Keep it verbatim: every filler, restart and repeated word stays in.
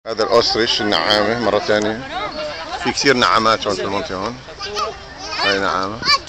هذا الاوستريش النعامة مرة ثانية، في كثير نعامات هون في المنطقة هون. هاي نعامة.